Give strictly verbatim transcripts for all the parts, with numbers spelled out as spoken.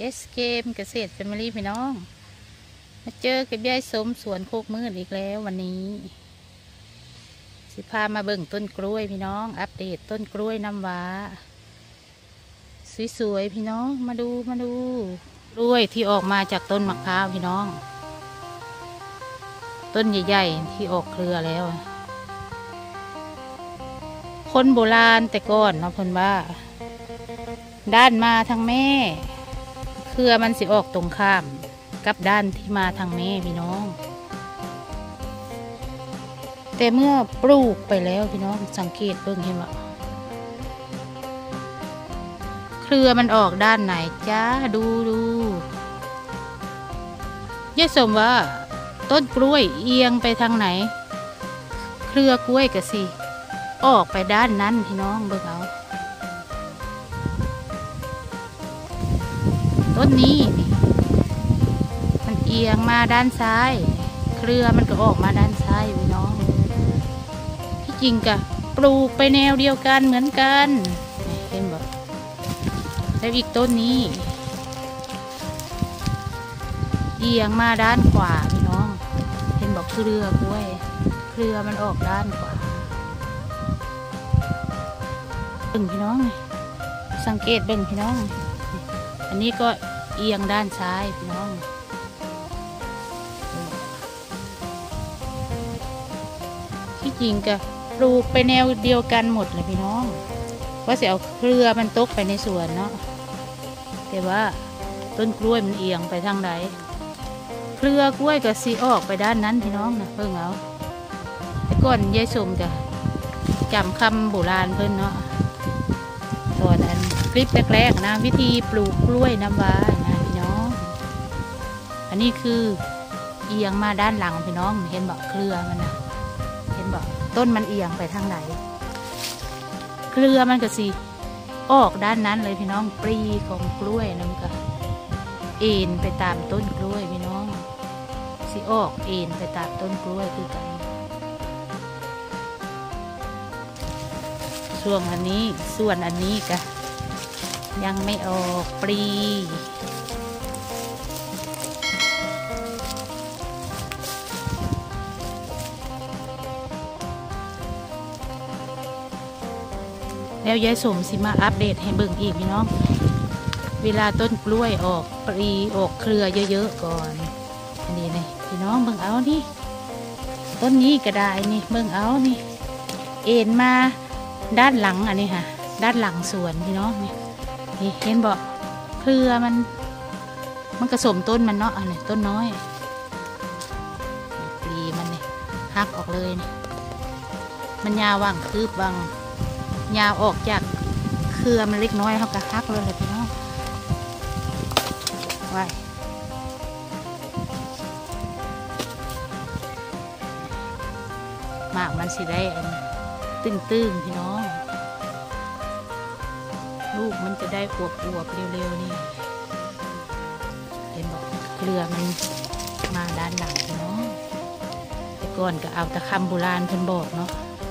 เอส เค เอ็ม เกษตรแฟมิลี่พี่น้องมาเจอกับยายสมสวนโคกมืดอีกแล้ววันนี้สิพามาเบิ่งต้นกล้วยพี่น้องอัปเดตต้นกล้วยน้ำว้าสวยๆพี่น้องมาดูมาดูกล้วยที่ออกมาจากต้นมะพร้าวพี่น้องต้นใหญ่ๆที่ออกเครือแล้วคนโบราณแต่ก่อนเนาะเพิ่นว่าด้านมาทางแม่เครือมันสิออกตรงข้ามกับด้านที่มาทางแม่พี่น้องแต่เมื่อปลูกไปแล้วพี่น้องสังเกตเบิ่งเห็นว่าเครือมันออกด้านไหนจ้าดูดูยายสมว่าต้นกล้วยเอียงไปทางไหนเครือกล้วยกะสิออกไปด้านนั้นพี่น้องเบิ่งเอาต้นนี้มันเอียงมาด้านซ้ายเครือมันก็ออกมาด้านซ้ายพี่น้องที่จริงกะปลูกไปแนวเดียวกันเหมือนกันเห็นบ่แล้วอีกต้นนี้เอียงมาด้านขวาพี่น้องเห็นบอกเครือกล้วยเครือมันออกด้านขวาเบิ่งพี่น้องสังเกตเบิ่งพี่น้องอันนี้ก็เอียงด้านซ้ายพี่น้องที่จริงก็ปลูกไปแนวเดียวกันหมดเลยพี่น้องว่าจะเอาเครือมันตกไปในสวนเนาะแต่ว่าต้นกล้วยมันเอียงไปทางไหนเครือกล้วยก็สีออกไปด้านนั้นพี่น้องนะเพิ่งเอาแต่ก่อนยายสมจะจำคำโบราณเพิ่นเนาะตอนนั้นคลิปแรกๆนะวิธีปลูกกล้วยน้ำว้านะพี่น้องอันนี้คือเอียงมาด้านหลังพี่น้องเห็นบอกเครือมันนะเห็นบอกต้นมันเอียงไปทางไหนเครือมันก็สิออกด้านนั้นเลยพี่น้องปลีของกล้วยนั่นก็เอ็นไปตามต้นกล้วยพี่น้องสิออกเอ็นไปตามต้นกล้วยคือกันช่วงอันนี้ส่วนอันนี้ก็ยังไม่ออกปลีแล้วยายสมสิมาอัปเดตให้เบิ่งอีกพี่น้องเวลาต้นกล้วยออกปลีออกเครือเยอะๆก่อนอันนี้เลยพี่น้องเบิ่งเอานี่ต้นนี้ก็ได้นี่เบิ่งเอานี่เอ็นมาด้านหลังอันนี้ค่ะด้านหลังสวนพี่น้องนี่นี่เห็นบอกเครือมันมันกระสมต้นมันเนาะอันนี้ต้นน้อยปลีมันนี่หักออกเลยนี่มันยาวว่างคืบว่างยาวออกจากเครือมันเล็กน้อยเขาก็หักเลยเลยพี่น้องไว้หมากมันสิได้ตื้นๆพี่น้องลูกมันจะได้อวบๆเร็วๆนี่เห็นบอกเครือมันมาด้านหลังพี่น้องแต่ก่อนก็เอาตะคำโบราณเพิ่นบอกเนาะ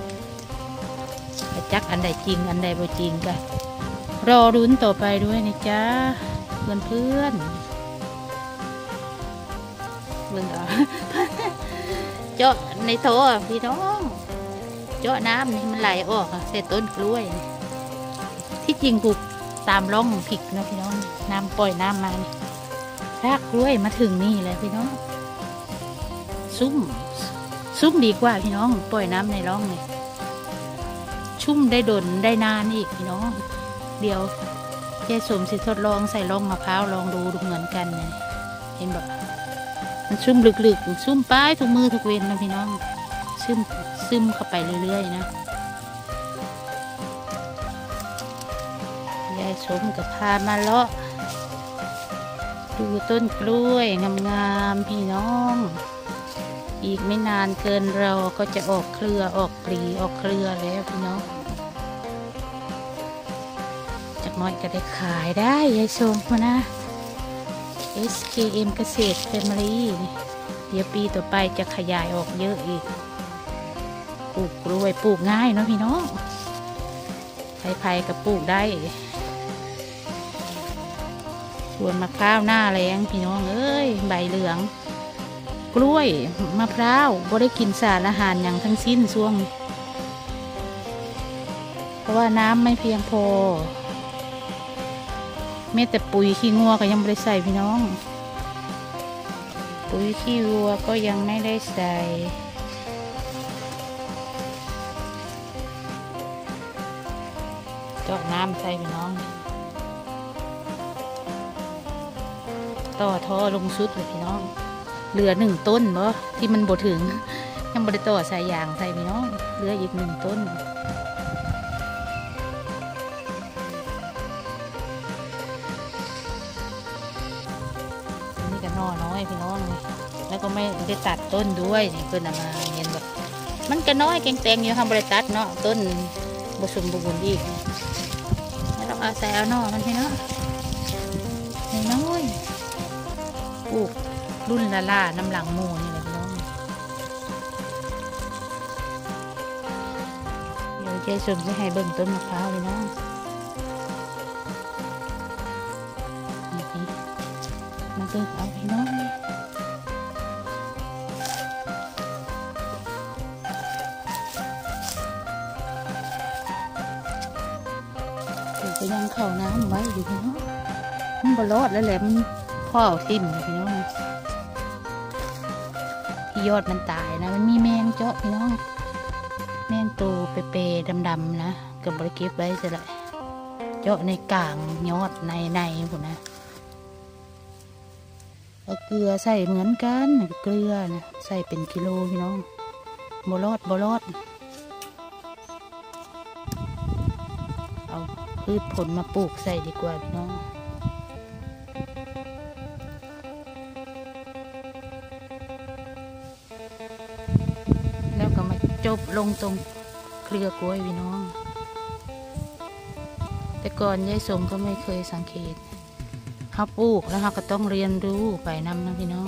จักอันใดจริงอันใดบ่จริงก็รอรุ้นต่อไปด้วยนะจ๊ะเพื่อนเพื่อนเบิ่งเอาเจาะในโถพี่น้องเจาะน้ำนี่มันไหลออกใส่ต้นกล้วยที่จริงปลูกตามร่องผิกนะพี่น้องน้ำปล่อยน้ำมารากกล้วยมาถึงนี่เลยพี่น้องซุ่มซุ่มดีกว่าพี่น้องปล่อยน้ำในร่องนี่ชุ่มได้ดนได้นานอีกพี่น้องเดี๋ยวยายสมสิทดลองใส่ร่องมะพร้าวลองดูดูเหมือนกันเนี่ยเห็นบอกมันชุ่มลึกๆชุ่มป้ายทุกมือทุกเว้นนะพี่น้องซึมซึมเข้าไปเรื่อยๆนะยายสมกับพามาเลาะดูต้นกล้วยงามๆพี่น้องอีกไม่นานเกินเราก็จะออกเครือออกปลีออกเครือแล้วพี่น้องจากน้อยก็ได้ขายได้ยายสมมานะ เอส เค เอ็ม เกษตรแฟมิลี่เดี๋ยวปีต่อไปจะขยายออกเยอะอีกปลูกกล้วยปลูกง่ายเนาะพี่น้องใครๆก็ปลูกได้วนมะพร้าวหน้าแรงพี่น้องเอ้ยใบเหลืองกล้วยมะพร้าวบ่ได้กินสารอาหารอย่างทั้งสิ้นช่วงเพราะว่าน้ำไม่เพียงพอแม้แต่ปุ๋ยขี้งัวก็ยังไม่ได้ใส่พี่น้องปุ๋ยขี้วัวก็ยังไม่ได้ใส่เจาะน้ำใส่พี่น้องต่อท่อลงสุดเลยพี่น้องเหลือหนึ่งต้นบ่ที่มันบ่ถึงยังบ่ได้ต่อสายยางใส่พี่น้องเหลืออีกหนึ่งต้นนี่ก็นอน้อยพี่น้องแล้วก็ไม่ได้ตัดต้นด้วยนี่เพิ่นเอามาเห็นแบบมันก็น้อยแกงๆอยู่ทำบริตัดเนาะต้นบ่สมบูรณ์อีกแล้วเราเอาใส่เอานอมันพี่น้องน้อยปลูกรุ่นละล่าน้ำหลังหมูนี่แหละพี่น้องเดี๋ยวใจสมจะให้เบิ่งต้นมะพร้าวพี่น้องนี่มาเบิ่งเอาพี่น้องก็ยังเข้าน้ำไว้อยู่พี่น้องมันบรอดแล้วแหละมันพ่อทิ่มพี่น้องที่ยอดมันตายนะมันมีแมงเจาะพี่น้องแมงตัวเปรย์ดำๆนะกับบริเก็บไว้จะเลยเจาะในกลางยอดในในพวกนะเอาเกลือใส่เหมือนกันเกลือนะใส่เป็นกิโลพี่น้องบรอดบรอดเอาพืชผลมาปลูกใส่ดีกว่าพี่น้องแล้วก็มาจบลงตรงเครือกล้วยพี่น้องแต่ก่อนยายสมก็ไม่เคยสังเกตเขาปลูกแล้วเขาก็ต้องเรียนรู้ไปนำนะพี่น้อง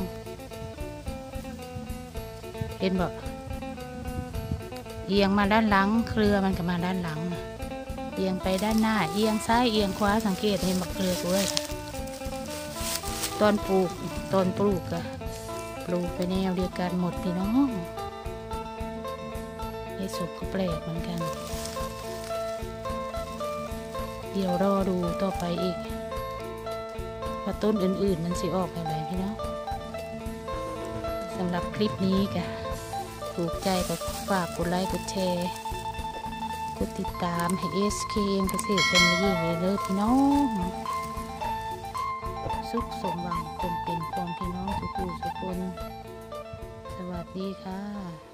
เห็นบอกเอียงมาด้านหลังเครือมันก็มาด้านหลังเอียงไปด้านหน้าเอียงซ้ายเอียงขวาสังเกตเห็นบักเครือกล้วยตอนปลูกตอนปลูกอะปลูกไปแนวเดียวกันหมดพี่น้องไอ้สุกก็แปลกเหมือนกันเดี๋ยวรอดูต่อไปอีกว่าต้นอื่นๆมันสิออกอะไรพี่น้องสำหรับคลิปนี้ก็ถูกใจก็ฝากกดไลค์กดแชร์กดติดตามให้ เอส เค เอ็ม เกษตรแฟมิลี่เลยพี่น้องสุขสมหวังคงเป็นของพี่น้องทุกผู้ทุกคนสวัสดีค่ะ